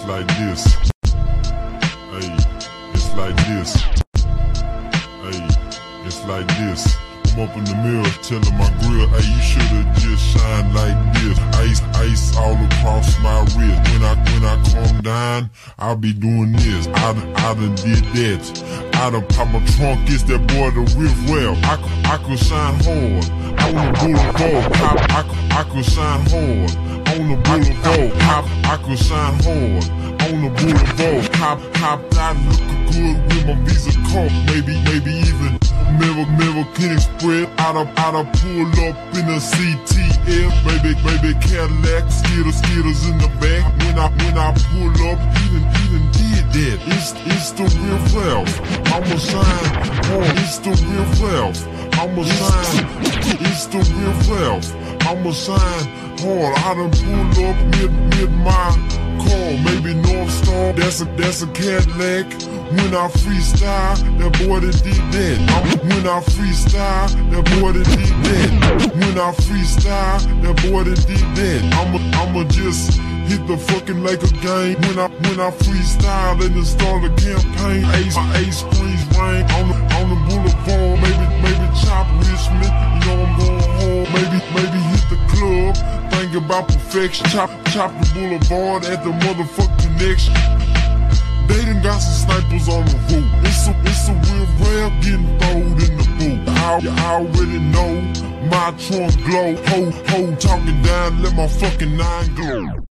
It's like this. Hey, it's like this. Hey, it's like this. I'm up in the mirror telling my grill, hey, you should've just shined like this. Ice all across my wrist. When I calm down, I'll be doing this. I done did that. I done pop my trunk, it's that boy the riff well. I could shine hard on the boulevard. I could shine hard on the boulevard. I could shine hard on the boulevard. Hop out looking good with my Visa card. Maybe even Never can express. I'da pull up in a CTF, baby Cadillac, skitters in the back. When I pull up, even did that. It's the real Ralph. I'ma shine hard. It's the real Ralph. I'ma shine. It's the real Ralph. I'ma shine hard. I done pull up mid my car, maybe North Star. That's a Cadillac. When I freestyle, that boy that did that. When I freestyle, that boy that did that. When I freestyle, that boy that did that. I'ma just hit the fucking Laker game. When I freestyle, and then start a campaign. Ace Queens rain on the boulevard. Maybe chop Richmond. You know I'm going hard. Maybe hit the club. Think about perfection. Chop the boulevard at the motherfucking connection. They done got some snipers on the roof. It's a real rare getting throwed in the boot. You already know my trunk glow. Ho, talking down, let my fucking nine glow.